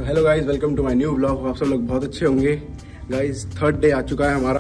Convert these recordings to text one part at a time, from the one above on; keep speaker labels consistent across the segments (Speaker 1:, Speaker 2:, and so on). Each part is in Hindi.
Speaker 1: Hello guys, welcome to my new blog. आप सब लोग बहुत अच्छे होंगे। गाइस, थर्ड डे आ चुका है हमारा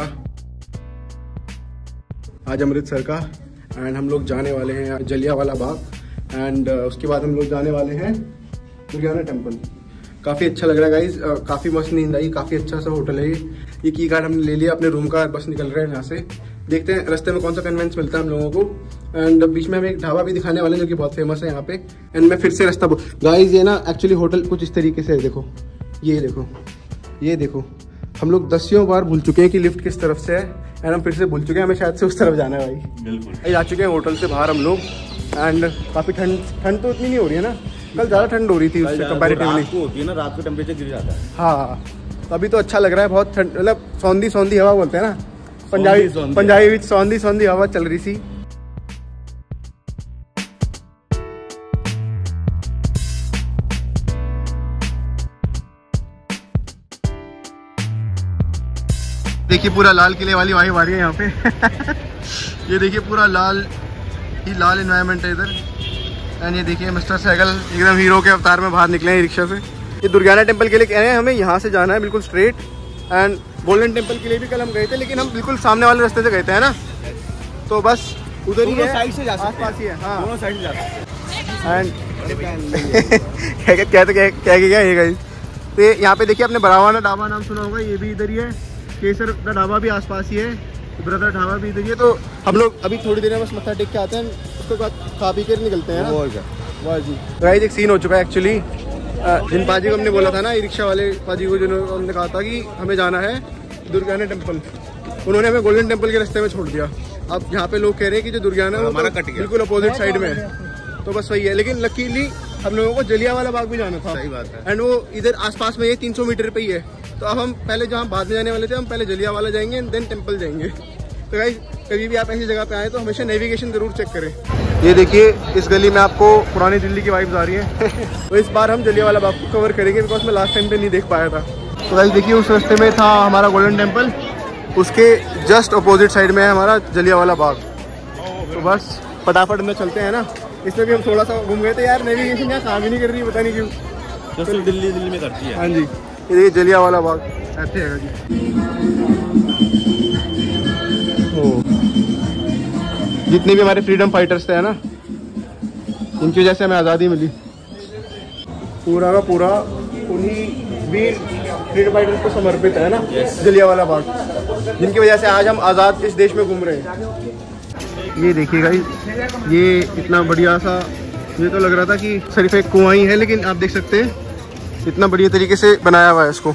Speaker 1: आज अमृतसर का, एंड हम लोग जाने वाले हैं जलियांवाला बाग, एंड उसके बाद हम लोग जाने वाले हैं दुर्गियाना टेम्पल। काफ़ी अच्छा लग रहा है गाइस, काफ़ी मस्त नींद आई। काफ़ी अच्छा सा होटल है ये की कार्ड हमने ले लिया अपने रूम का, बस निकल रहे हैं यहाँ से। देखते हैं रास्ते में कौन सा कन्वेंस मिलता है हम लोगों को, एंड बीच में हम एक ढाबा भी दिखाने वाले हैं जो कि बहुत फेमस है यहाँ पे। एंड मैं फिर से रास्ता गाइस, ये ना एक्चुअली होटल कुछ इस तरीके से है। देखो ये देखो हम लोग 10 बार भूल चुके हैं कि लिफ्ट किस तरफ से है, एंड हम फिर से भूल चुके हैं, हमें शायद से उस तरफ जाना है भाई। बिल्कुल आ चुके हैं होटल से बाहर हम लोग, एंड काफ़ी ठंड तो इतनी नहीं हो रही है ना, कल ज़्यादा ठंड हो रही थी उससे कंपैरेटिवली।
Speaker 2: होती है ना, रात को टेम्परेचर गिर जाता है।
Speaker 1: हाँ, अभी तो अच्छा लग रहा है, बहुत ठंड, मतलब सौंधी हवा बोलते हैं ना पंजाबी विच सौंधी हवा चल रही सी। देखिए पूरा लाल किले वाली वाइब आ रही है यहाँ पे। ये देखिए पूरा लाल एनवायरनमेंट है इधर। एंड ये देखिए मिस्टर साइकिल एकदम हीरो के अवतार में बाहर निकले हैं रिक्शा से। ये दुर्गियाना टेम्पल के लिए कह रहे हैं, हमें यहाँ से जाना है बिल्कुल स्ट्रेट। एंड गोल्डन टेम्पल के लिए भी कल हम गए थे, लेकिन हम बिल्कुल सामने वाले रास्ते से गए थे, है ना, तो बस उधर ही है,
Speaker 2: साइड से जा सकते हैं,
Speaker 1: आसपास ही है। हाँ,
Speaker 2: दोनों साइड से जा सकते हैं।
Speaker 1: एंड क्या है गाइस, तो यहाँ पे देखिए आपने बरावाना ढाबा नाम सुना होगा, ये भी इधर ही है। केसर का ढाबा भी आसपास ही है, ब्रदर ढाबा भी इधर ही है। तो हम लोग अभी थोड़ी देर में बस मत्था टेक के आते हैं, उसके बाद खा पी कर निकलते हैं ना। वाह जी गाइस, एक सीन हो चुका है एक्चुअली। जिन पाजी को हमने बोला था ना, ई रिक्शा वाले पाजी को, जिन्होंने हमने कहा था कि हमें जाना है दुर्गियाना टेम्पल, उन्होंने हमें गोल्डन टेम्पल के रास्ते में छोड़ दिया। अब यहाँ पे लोग कह रहे हैं कि जो दुर्गियाना है हमारा कट गया, बिल्कुल अपोजिट साइड में है, तो बस वही है। लेकिन लकीली हम लोगों को जलियांवाला बाग भी जाना था। सही बात है। एंड वो इधर आसपास में ये 300 मीटर पे ही है, तो अब हम पहले जहाँ बाद में जाने वाले थे, हम पहले जलियांवाला जाएंगे देन टेम्पल जाएंगे। तो गाइस, कभी भी आप ऐसी जगह पे आए तो हमेशा नेविगेशन जरूर चेक करें। ये देखिए इस गली में आपको पुरानी दिल्ली की वाइब्स आ रही है। तो इस बार हम जलियांवाला बाग को कवर करेंगे, बिकॉज मैं लास्ट टाइम पे नहीं देख पाया था। तो गाइस देखिए, उस रास्ते में था हमारा गोल्डन टेम्पल, उसके जस्ट अपोजिट साइड में है हमारा जलियांवाला बाग। तो बस फटाफट में चलते हैं ना। इसमें भी हम थोड़ा सा घूम गए थे यार, नेविगेशन यहाँ काम ही नहीं कर रही है, पता नहीं क्यों।
Speaker 2: तो दिल्ली में करती है।
Speaker 1: हाँ जी, ये देखिए जलियांवाला बाग ऐसे है जी। जितने भी हमारे फ्रीडम फाइटर्स थे, है ना, इनकी वजह से हमें आज़ादी मिली। पूरा का पूरा उन्हीं वीर फ्रीडम फाइटर्स को समर्पित है ना जलियांवाला बाग, जिनकी वजह से आज हम आज़ाद इस देश में घूम रहे हैं। ये देखिए गाइस, ये इतना बढ़िया सा, मुझे तो लग रहा था कि सिर्फ एक कुआं ही है, लेकिन आप देख सकते हैं इतना बढ़िया तरीके से बनाया हुआ है इसको।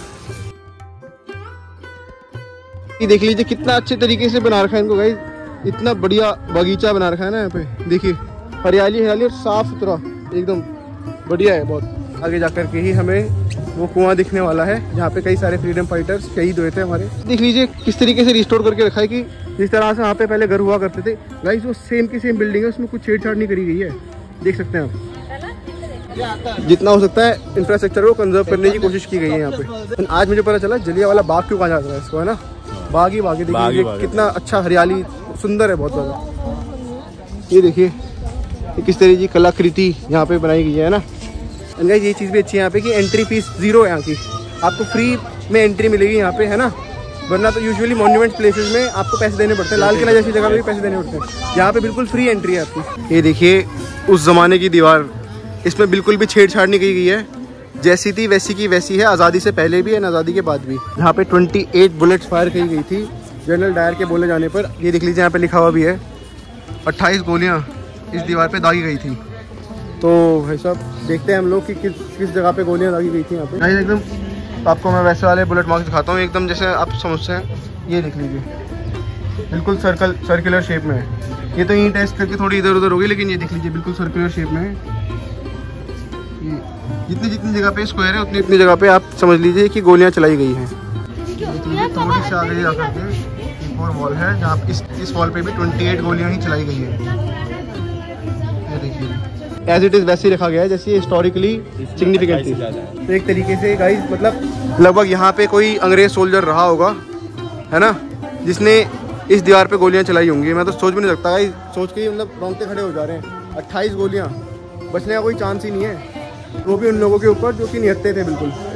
Speaker 1: ये देख लीजिए कितना अच्छे तरीके से बना रखा है इनको गाइस, इतना बढ़िया बगीचा बना रखा है ना यहाँ पे। देखिए हरियाली और साफ सुथरा एकदम बढ़िया है बहुत। आगे जाकर के ही हमें वो कुआं दिखने वाला है, जहाँ पे कई सारे फ्रीडम फाइटर्स शहीद हुए थे हमारे। देख लीजिए किस तरीके से रिस्टोर करके रखा है, कि जिस तरह से वहाँ पे पहले घर हुआ करते थे गाइस, वो सेम की सेम बिल्डिंग है, उसमें कुछ छेड़छाड़ नहीं करी गई है। देख सकते हैं आप, जितना हो सकता है इंफ्रास्ट्रक्चर को कंजर्व करने की कोशिश की गई है यहाँ पे। आज मुझे पता चला जलियांवाला बाग क्यों कहा जाता है इसको, है ना, बाग ही देखिए कितना अच्छा, हरियाली सुंदर है बहुत ज़्यादा। ये देखिए किस तरह की कलाकृति यहाँ पे बनाई गई है ना। एंड गाइस, ये चीज़ भी अच्छी है यहाँ पे कि एंट्री फीस 0 है यहाँ की, आपको फ्री में एंट्री मिलेगी यहाँ पे, है ना। वरना तो यूजुअली मॉन्यूमेंट प्लेसेस में आपको पैसे देने पड़ते हैं, लाल किला जैसी जगह पे भी पैसे देने पड़ते हैं, यहाँ पे बिल्कुल फ्री एंट्री है आपकी। ये देखिए उस जमाने की दीवार, इसमें बिल्कुल भी छेड़छाड़ नहीं की गई है, जैसी थी वैसी की वैसी है, आज़ादी से पहले भी एंड आज़ादी के बाद भी। यहाँ पे 28 बुलेट्स फायर की गई थी जनरल डायर के बोले जाने पर। ये देख लीजिए यहाँ पे लिखा हुआ भी है, 28 गोलियाँ इस दीवार पे दागी गई थी। तो भाई साहब देखते हैं हम लोग कि किस जगह पे गोलियाँ दागी गई थी यहाँ पे। एकदम आपको मैं वैसे वाले बुलेट मार्क्स दिखाता हूँ, एकदम जैसे आप समझते हैं। ये देख लीजिए बिल्कुल सर्कुलर शेप में है। ये तो यहीं टेस्ट करके थोड़ी इधर उधर होगी, लेकिन ये देख लीजिए बिल्कुल सर्कुलर शेप में है। ये जितनी जगह पे स्क्वायर है उतनी जगह पे आप समझ लीजिए कि गोलियाँ चलाई गई हैं। थोड़ी सी आगे जा करके एक और वॉल है, जहाँ इस वॉल पे भी 28 गोलियाँ ही चलाई गई है। ये देखिए एज इट इज़ वैसे ही रखा गया है जैसे हिस्टोरिकली सिग्निफिकेंट थी। तो एक तरीके से गाइस, मतलब लगभग यहाँ पे कोई अंग्रेज सोल्जर रहा होगा, है ना, जिसने इस दीवार पे गोलियाँ चलाई होंगी। मैं तो सोच भी नहीं सकता गाइस, सोच के ही मतलब रोंगटे खड़े हो जा रहे हैं। 28 गोलियाँ, बचने का कोई चांस ही नहीं है, वो भी उन लोगों के ऊपर जो कि निहत्थे थे बिल्कुल।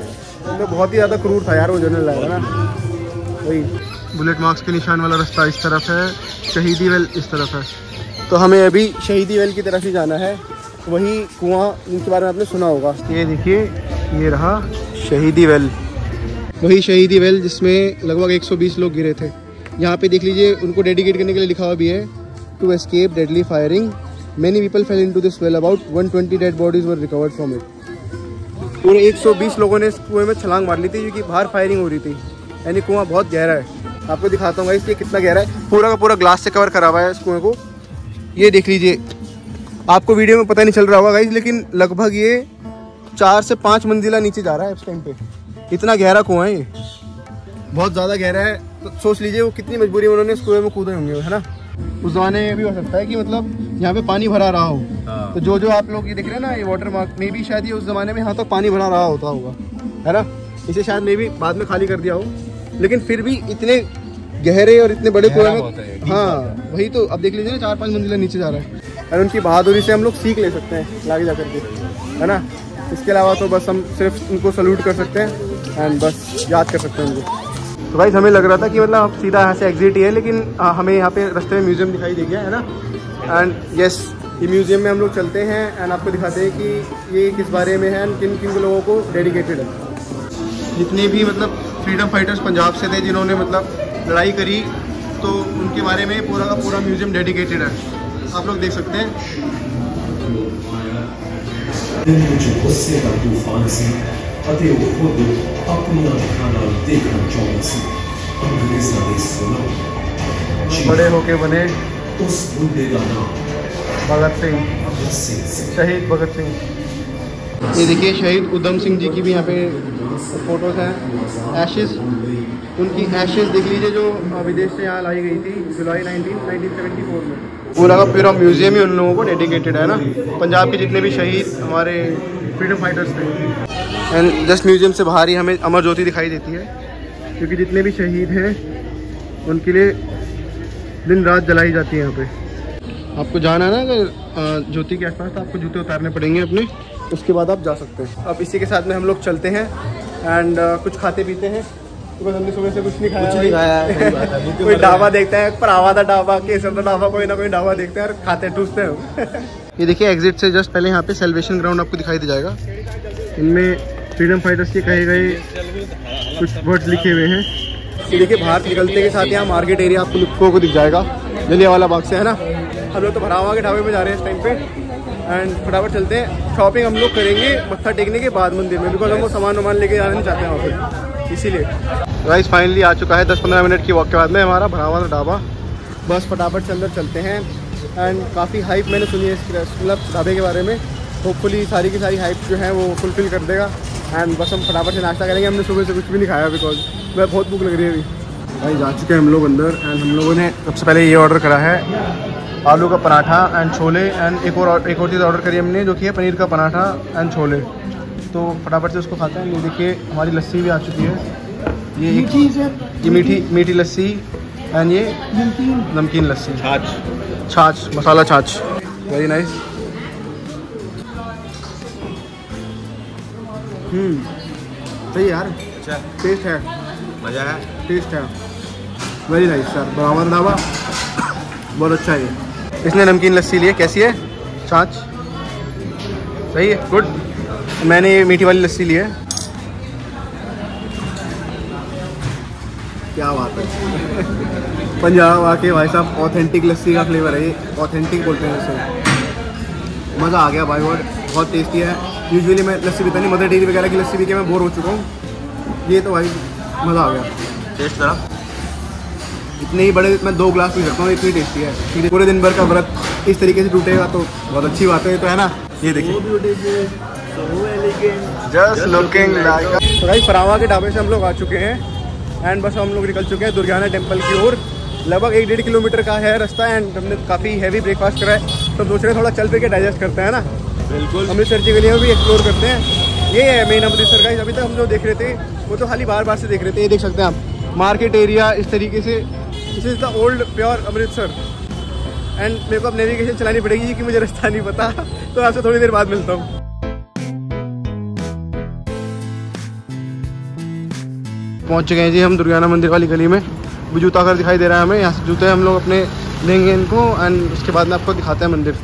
Speaker 1: तो बहुत ही ज़्यादा क्रूर था यार वो जनरल डायर है ना। वही बुलेट मार्क्स के निशान वाला रास्ता इस तरफ है, शहीदी वेल इस तरफ है। तो हमें अभी शहीदी वेल की तरफ ही जाना है। वही कुआं जिनके बारे में आपने सुना होगा, ये देखिए ये रहा शहीदी वेल। वही शहीदी वेल जिसमें लगभग 120 लोग गिरे थे। यहाँ पे देख लीजिए उनको डेडिकेट करने के लिए लिखा हुआ भी है, to escape deadly firing many people fell into this well, about 120 dead bodies were recovered from it. पूरे 120 लोगों ने इस कुएं में छलांग मार ली थी क्योंकि बाहर फायरिंग हो रही थी। यानी कुआं बहुत गहरा है, आपको दिखाता हूँ इसलिए कितना गहरा है। पूरा का पूरा ग्लास से कवर करा हुआ है इस कुएं को। ये देख लीजिए, आपको वीडियो में पता नहीं चल रहा होगा गाइस, लेकिन लगभग ये 4 से 5 मंजिला नीचे जा रहा है इस टाइम पे। इतना गहरा कुआं है ये, बहुत ज़्यादा गहरा है। तो सोच लीजिए वो कितनी मजबूरी में उन्होंने इस कुएं में कूदे होंगे, है ना। उस ज़माने में भी हो सकता है कि मतलब यहाँ पे पानी भरा रहा हो। तो जो आप लोग ये देख रहे हैं ना, ये वाटर मार्क में भी शायद ये उस ज़माने में यहाँ तक पानी भरा रहा होता होगा, है ना। इसे शायद में भी बाद में खाली कर दिया हो, लेकिन फिर भी इतने गहरे और इतने बड़े कुएं में, हाँ वही तो। अब देख लीजिए ना 4-5 मंजिला नीचे जा रहा है। और उनकी बहादुरी से हम लोग सीख ले सकते हैं आगे जा करके, है ना। इसके अलावा तो बस हम सिर्फ उनको सल्यूट कर सकते हैं एंड बस याद कर सकते हैं उनको। तो भाई हमें लग रहा था कि मतलब सीधा यहाँ से एग्जिट ही है, लेकिन हमें यहाँ पे रास्ते में म्यूज़ियम दिखाई दे गया, है ना। एंड यस, ये म्यूज़ियम में हम लोग चलते हैं एंड आपको दिखाते हैं कि ये किस बारे में है एंड किन किन लोगों को डेडिकेटेड है। जितने भी मतलब फ्रीडम फाइटर्स पंजाब से थे जिन्होंने मतलब लड़ाई करी, तो उनके बारे में पूरा का पूरा म्यूज़ियम डेडिकेटेड है, आप लोग देख सकते हैं।
Speaker 3: ਅਤੇ ਉਹ ਖੁਦ ਆਪਣੀਆਂ ਅੱਖਾਂ ਨਾਲ ਦੇਖਣਾ ਚਾਹੁੰਦਾ ਸੀ। ਅੰਗਰੇਜ਼ਾਂ ਦੇ ਸੁਣੋ
Speaker 1: बड़े होके बने
Speaker 3: उस मुंडे का नाम
Speaker 1: भगत सिंह, शहीद भगत सिंह। ये देखिए शहीद उधम सिंह जी की भी यहाँ पे फोटोज हैं। एशेज, उनकी एशेज देख लीजिए जो विदेश से यहाँ लाई गई थी जुलाई 1974 में। पूरा का पूरा म्यूजियम ही उन लोगों को डेडिकेटेड है ना, पंजाब के जितने भी शहीद हमारे फ्रीडम फाइटर्स थे। एंड जस्ट म्यूजियम से बाहर ही हमें अमर ज्योति दिखाई देती है, क्योंकि जितने भी शहीद हैं उनके लिए दिन रात जलाई जाती है यहाँ पे। आपको जाना है ना अगर ज्योति के आसपास, तो आपको जूते उतारने पड़ेंगे अपने, उसके बाद आप जा सकते हैं। अब इसी के साथ में हम लोग चलते हैं एंड कुछ खाते पीते हैं। तो बस हमने सुबह से कुछ नहीं खाया, कोई ढाबा देखते हैं, परावा था ढाबा, केसर का ढाबा, कोई ना कोई ढाबा देखते हैं और खाते ठूसते हैं। ये देखिए एग्जिट से जस्ट पहले यहाँ पे सेलिब्रेशन ग्राउंड आपको दिखाई दे जाएगा। इनमें फ्रीडम फाइटर्स के कहे गए कुछ वर्ड्स लिखे हुए हैं। ये देखिए बाहर निकलते के साथ यहाँ मार्केट एरिया आपको लोगों को दिख जाएगा, जलियांवाला बाग से, है ना। हम लोग तो भरावा के ढाबे पे जा रहे हैं इस टाइम पे एंड फटाफट चलते हैं। शॉपिंग हम लोग करेंगे मत्था टेकने के बाद मंदिर में, बिकॉज हम वो सामान वामान लेके जाना नहीं चाहते हैं वहाँ पर, इसीलिए। गाइस फाइनली आ चुका है 10-15 मिनट की वॉक के बाद में हमारा भरावा ढाबा। बस फटाफट से अंदर चलते हैं एंड काफ़ी हाइप मैंने सुनी है इस मतलब ढाबे के बारे में। होपफुली सारी की सारी हाइप जो है वो फुलफिल कर देगा एंड बस हम फटाफट से नाश्ता करेंगे। हमने सुबह से कुछ भी नहीं खाया बिकॉज मैं बहुत भूख लग रही है अभी। भाई जा चुके हैं हम लोग अंदर एंड हम लोगों ने सबसे पहले ये ऑर्डर करा है, आलू का पराठा एंड छोले, एंड एक और चीज़ ऑर्डर करी हमने जो कि है पनीर का पराठा एंड छोले। तो फटाफट से उसको खाते हैं। ये देखिए हमारी लस्सी भी आ चुकी है, ये मीठी लस्सी एंड ये नमकीन लस्सी, छाछ मसाला छाछ, वेरी नाइस। सही यार, अच्छा टेस्ट है, मज़ा है, टेस्ट है, वेरी नाइस सर। बराबर ढाबा बहुत अच्छा है। इसने नमकीन लस्सी ली है, कैसी है? छाछ सही है, गुड। मैंने ये मीठी वाली लस्सी ली है। क्या बात है, पंजाब आके भाई साहब ऑथेंटिक लस्सी का फ्लेवर है ये, ऑथेंटिक बोलते हैं इसे। मज़ा आ गया भाई, बहुत टेस्टी है। यूजुअली मैं लस्सी पीता नहीं, मदर डेयरी वगैरह की लस्सी पी के मैं बोर हो चुका हूँ। ये तो भाई मज़ा आ गया, टेस्ट करा। इतने ही बड़े मैं 2 ग्लास पी सकता हूँ, इतनी टेस्टी है। पूरे दिन भर का व्रत इस तरीके से टूटेगा तो बहुत अच्छी बात है, तो है ना। ये देखिए जस्ट लुकिंग लाइक। तो भाई फरावा के ढाबे से हम लोग आ चुके हैं एंड बस हम लोग निकल चुके हैं दुर्गाना टेम्पल की ओर। लगभग 1-1.5 किलोमीटर का है रास्ता एंड हमने काफ़ी हैवी ब्रेकफास्ट करा है, तो दूसरे थोड़ा चल फिर के डाइजेस्ट करते हैं ना। बिल्कुल, अमृतसर की गलियाँ भी एक्सप्लोर करते हैं। ये है मेन अमृतसर का। अभी तक हम जो देख रहे थे वो तो खाली बार से देख रहे थे। ये देख सकते हैं आप मार्केट एरिया इस तरीके से, this is the old pure Amritsar. And मेरे को अब नेविगेशन चलानी पड़ेगी कि मुझे रास्ता नहीं पता, तो आपसे थोड़ी देर बाद मिलता हूँ। पहुंच चुके हैं जी हम दुर्गाना मंदिर वाली गली में। वो जूता घर दिखाई दे रहा है हमें, यहाँ से जूते हम लोग अपने लेंगे इनको एंड उसके बाद में आपको दिखाते हैं मंदिर।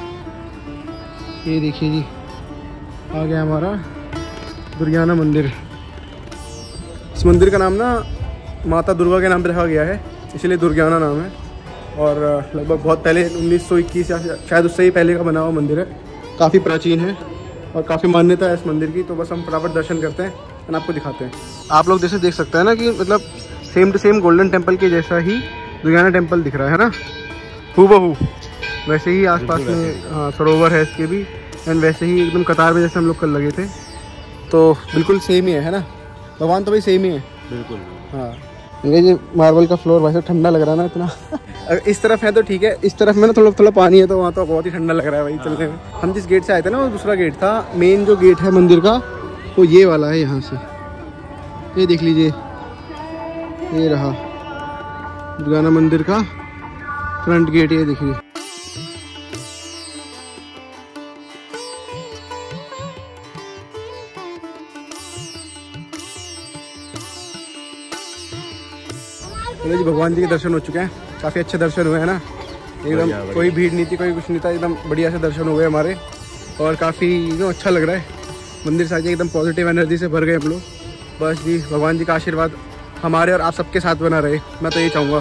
Speaker 1: ये देखिए जी आ गया हमारा दुर्गाना मंदिर। इस मंदिर का नाम ना माता दुर्गा के नाम पर रखा गया है, इसलिए दुर्गाना नाम है। और लगभग बहुत पहले 1921 या शायद उससे ही पहले का बना हुआ मंदिर है, काफ़ी प्राचीन है और काफ़ी मान्यता है इस मंदिर की। तो बस हम फटाफट दर्शन करते हैं और आपको दिखाते हैं। आप लोग जैसे देख सकते हैं ना कि मतलब same to same golden temple के जैसा ही दुर्गाना टेम्पल दिख रहा है ना, हूबहू वैसे ही। आसपास में हाँ सरोवर है इसके भी एंड वैसे ही एकदम कतार में जैसे हम लोग कल लगे थे, तो बिल्कुल सेम ही है ना। भगवान तो भाई सेम ही है
Speaker 2: बिल्कुल।
Speaker 1: हाँ ये मार्बल का फ्लोर वैसे ठंडा लग रहा है ना इतना। अगर इस तरफ है तो ठीक है, इस तरफ में ना थोड़ा पानी है तो वहाँ तो बहुत ही ठंडा लग रहा है भाई चलने में। हम जिस गेट से आए थे ना वो दूसरा गेट था, मेन जो गेट है मंदिर का वो ये वाला है। यहाँ से ये देख लीजिए, ये रहा दुर्गाना मंदिर का फ्रंट गेट, ये देखिए। जी भगवान जी के दर्शन हो चुके हैं, काफ़ी अच्छे दर्शन हुए हैं ना, एकदम कोई भीड़ नहीं थी, कोई कुछ नहीं था, एकदम बढ़िया से दर्शन हुए हमारे। और काफ़ी अच्छा लग रहा है मंदिर से आके, एकदम पॉजिटिव एनर्जी से भर गए हम लोग। बस जी भगवान जी का आशीर्वाद हमारे और आप सबके साथ बना रहे, मैं तो ये चाहूँगा।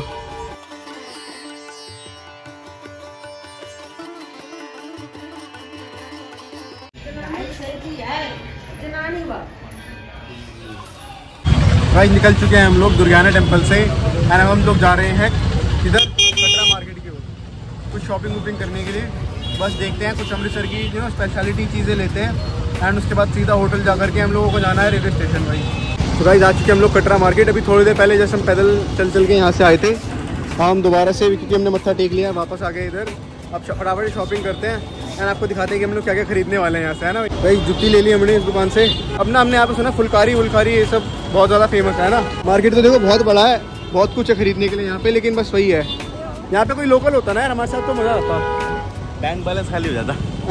Speaker 1: भाई निकल चुके हैं हम लोग दुर्गाना टेम्पल से एंड अब हम लोग जा रहे हैं इधर कटरा मार्केट की ओर कुछ शॉपिंग वूपिंग करने के लिए। बस देखते हैं कुछ अमृतसर की स्पेशलिटी चीज़ें लेते हैं एंड उसके बाद सीधा होटल जा करके हम लोगों को जाना है रेलवे स्टेशन। भाई तो भाई जा चुके हम लोग कटरा मार्केट। अभी थोड़ी देर पहले जैसे हम पैदल चल के यहाँ से आए थे, हम दोबारा से क्योंकि हमने मत्था टेक लिया वापस आ गए इधर। अब फटाफट शॉपिंग करते हैं एंड आपको दिखाते हैं कि हम लोग क्या क्या खरीदने वाले हैं यहाँ से, है ना भाई। जूती ले ली हमने इस दुकान से। अब ना हमने यहाँ पे सुना फुलकारी ये सब बहुत ज़्यादा फेमस है ना। मार्केट तो देखो बहुत बड़ा है, बहुत कुछ है खरीदने के लिए यहाँ पे, लेकिन बस वही है यहाँ पे कोई लोकल होता ना यार हमारे साथ तो मज़ा आता,
Speaker 2: बैंक बैलेंस खाली हो जाता।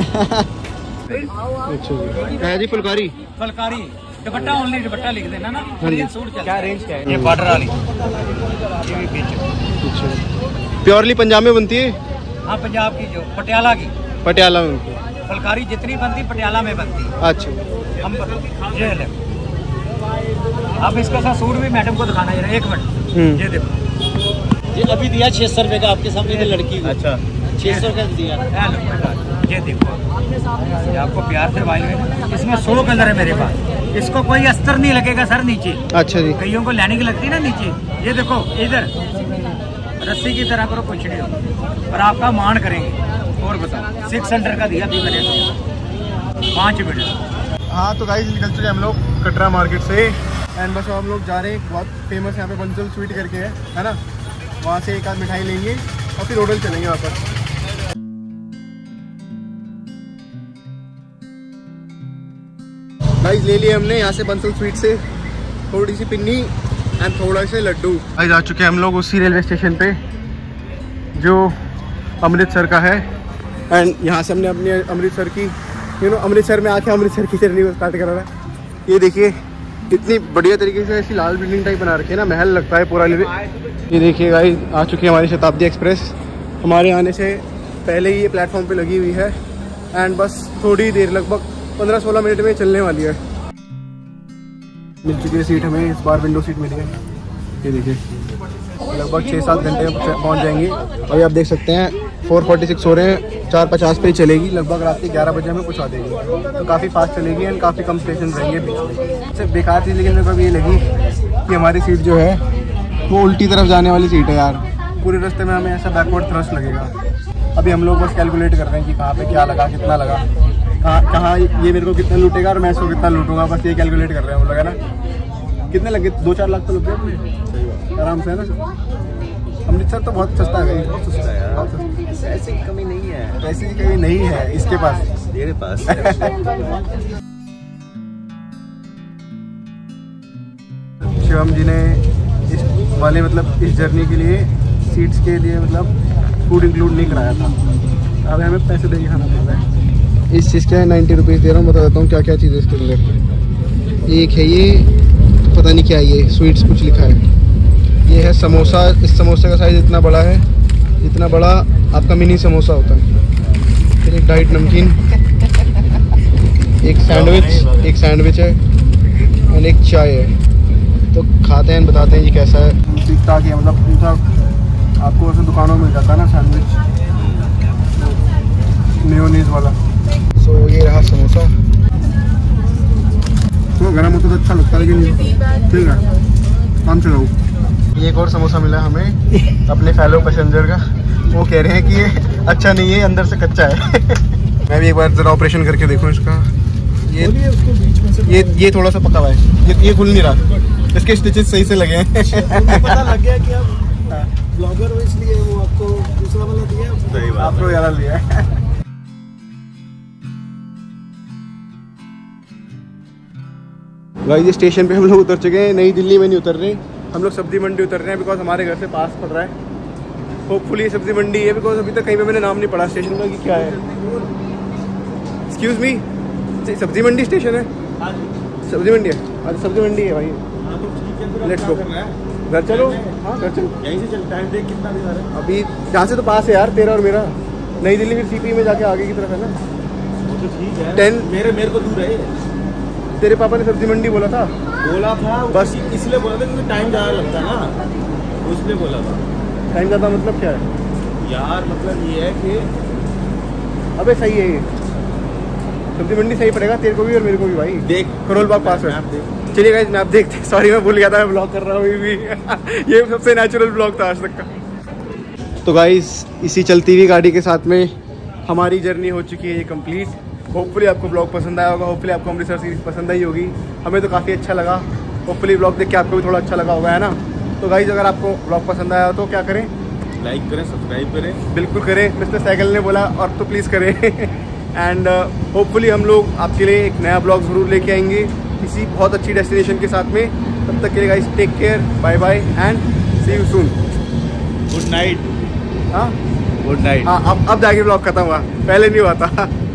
Speaker 1: अच्छा जी फुलकारी
Speaker 4: दुपट्टा ओनली दुपट्टा लिख देना ना।
Speaker 2: क्या रेंज क्या है?
Speaker 4: ये बॉर्डर वाली
Speaker 1: प्योरली पंजाब में बनती है।
Speaker 4: हाँ पंजाब की जो पटियाला की,
Speaker 1: पटियाला में
Speaker 4: फुलकारी जितनी बनती पटियाला में बनती।
Speaker 1: अच्छा
Speaker 4: हम ये ले आप इसका सा सूट भी मैडम को दिखाना है, 1 मिनट। ये देखो
Speaker 5: ये अभी दिया 600 रुपये का आपके सामने लड़की को।
Speaker 2: अच्छा
Speaker 5: 600 का दिया।
Speaker 4: ये देखो ये आपको प्यार से वाइल में, इसमें 100 कलर है मेरे पास। इसको कोई अस्तर नहीं लगेगा सर नीचे।
Speaker 1: अच्छा जी।
Speaker 4: कईयों को लाइनिंग लगती है ना नीचे, ये देखो इधर रस्सी की तरह करो, कुछ नहीं हो और आपका मान करेंगे। और बताओ 600 का दिया 2 मिनट 5 मिनट।
Speaker 1: हाँ तो गाइस निकल चुके हम लोग कटरा मार्केट से एंड बस हम लोग जा रहे हैं, बहुत फेमस यहाँ पे बंसल स्वीट करके है ना, वहाँ से एक आध मिठाई लेंगे और फिर होटल चलेंगे वापस। गाइस ले लिए हमने यहाँ से बंसल स्वीट से थोड़ी सी पिन्नी एंड थोड़ा से लड्डू। गाइस आ चुके हैं हम लोग उसी रेलवे स्टेशन पे जो अमृतसर का है एंड यहाँ से हमने अपनी अमृतसर की अमृतसर में आके अमृतसर की जर्नी को स्टार्ट करा रहा है। ये देखिए इतनी बढ़िया तरीके से ऐसी लाल बिल्डिंग टाइप बना रखी है ना, महल लगता है पूरा। ये देखिए गाइस आ चुकी है हमारी शताब्दी एक्सप्रेस। हमारे आने से पहले ही ये प्लेटफॉर्म पे लगी हुई है एंड बस थोड़ी देर लगभग 15-16 मिनट में चलने वाली है। मिल चुकी है सीट हमें, इस बार विंडो सीट मिली है। ये देखिए लगभग 6-7 घंटे में पहुँच जाएंगे। अभी आप देख सकते हैं 4:46 हो रहे हैं, 4:50 पे ही चलेगी, लगभग रात के 11 बजे हमें पहुँचा देगी। तो काफ़ी फास्ट चलेगी एंड काफ़ी कम स्टेशन रहेंगे बीच में। सबसे बेकार चीज़ लेकिन मेरे को ये लगी कि हमारी सीट जो है वो उल्टी तरफ जाने वाली सीट है यार। पूरे रास्ते में हमें ऐसा बैकवर्ड थ्रस्ट लगेगा। अभी हम लोग बस कैलकुलेट कर रहे हैं कि कहाँ पे क्या लगा, कितना लगा, कहाँ ये मेरे को कितना लूटेगा और मैं इसको कितना लूटूंगा, बस ये कैलकुलेट कर रहे हैं हम लोग, है ना। कितने लगे? 2-4 लाख तो लग गए आराम से, है ना। अमृतसर तो बहुत सस्ता है, बहुत सस्ता है यार, पैसे की कमी नहीं है, पैसे की कमी नहीं है इसके पास, मेरे पास। शिवम जी ने इस वाले मतलब इस जर्नी के लिए सीट्स के लिए मतलब फूड इंक्लूड नहीं कराया था, अब हमें पैसे देके खाना पड़ रहा है। इस चीज़ के 90 रुपीज़ दे रहा हूँ। बता देता हूँ क्या क्या चीज़ है इसके अंदर। एक है ये, पता पता नहीं क्या ये स्वीट्स कुछ लिखा है। ये है समोसा। इस समोसे का साइज़ इतना बड़ा है, इतना बड़ा आपका मिनी समोसा होता है। फिर एक डाइट नमकीन, एक सैंडविच है और एक चाय है। तो खाते हैं, बताते हैं ये कैसा है। ठीक ठाक है, मतलब जैसा आपको वैसे दुकानों में मिल जाता है ना सैंडविच मेयोनीज वाला। सो ये रहा समोसा। तो गर्म होता तो अच्छा लगता है, लेकिन ठीक है काम चलाओ। एक और समोसा मिला हमें अपने फेलो पैसेंजर का। वो कह रहे हैं कि ये अच्छा नहीं है, अंदर से कच्चा है। मैं भी एक बार ज़रा ऑपरेशन करके देखूँ इसका। ये थोड़ा सा पका हुआ है, ये खुल नहीं रहा। इसके स्टिचेस सही से लगे हैं।
Speaker 6: पता लग गया कि आप ब्लॉगर हो, इसलिए वो आपको दूसरा वाला दिया,
Speaker 1: आपको ज़्यादा लिया है। गाइस, स्टेशन पे हम लोग उतर चुके हैं। नई दिल्ली में नहीं उतर रहे, हम लोग सब्जी मंडी उतर रहे हैं, बिकॉज हमारे घर से पास पड़ रहा है। होपफुली सब्जी मंडी है, बिकॉज अभी तक कहीं पे मैंने नाम नहीं पढ़ा स्टेशन का कि क्या है। एक्सक्यूज मी, सब्जी मंडी स्टेशन है? सब्जी मंडी है? अच्छा सब्जी मंडी है भाई। लेट्स गो, घर चलो। हाँ घर चलो,
Speaker 2: यहीं से चल। टाइम देख कितना दिखा रहा है
Speaker 1: अभी यहाँ से तो पास है यार, तेरा और मेरा। नई दिल्ली फिर सीपी में जाके आगे की तरफ है ना।
Speaker 2: वो तो ठीक है,
Speaker 1: 10
Speaker 2: मेरे को दूर है।
Speaker 1: तेरे पापा ने सब्जी मंडी बोला था
Speaker 2: बस इसलिए बोला था क्योंकि टाइम ज़्यादा लगता है ना, तो इसलिए बोला था।
Speaker 1: टाइम ज़्यादा मतलब क्या है
Speaker 2: यार? मतलब ये है कि
Speaker 1: अबे सही है ये सब्जी मंडी, सही पड़ेगा तेरे को भी और मेरे को भी भाई।
Speaker 2: देख
Speaker 1: करोल बाग पास है। चलिए गाइस, मैं आप देखते, सॉरी मैं भूल गया था, मैं ब्लॉग कर रहा हूँ अभी भी। ये सबसे नेचुरल ब्लॉग था आज तक का। तो गाइस, इसी चलती हुई गाड़ी के साथ में हमारी जर्नी हो चुकी है ये कंप्लीट। होपफुली आपको ब्लॉग पसंद आया होगा, होपफुली आपको अमृतसर सीरीज पसंद आई होगी। हमें तो काफ़ी अच्छा लगा। होपफुली ब्लॉग देख के आपको भी थोड़ा अच्छा लगा होगा, है ना? तो गाइस, अगर आपको ब्लॉग पसंद आया तो क्या करें?
Speaker 2: लाइक करें, सब्सक्राइब करें।
Speaker 1: बिल्कुल करें, मिस्टर साइकिल ने बोला, और तो प्लीज़ करें। एंड होपफुली हम लोग आपके लिए एक नया ब्लॉग ज़रूर लेके आएंगे किसी बहुत अच्छी डेस्टिनेशन के साथ में। तब तक के लिए guys, take care, bye bye and see you soon.
Speaker 2: Good night.
Speaker 1: हाँ
Speaker 2: गुड नाइट।
Speaker 1: हाँ, अब जाके ब्लॉग खत्म हुआ, पहले नहीं हुआ था।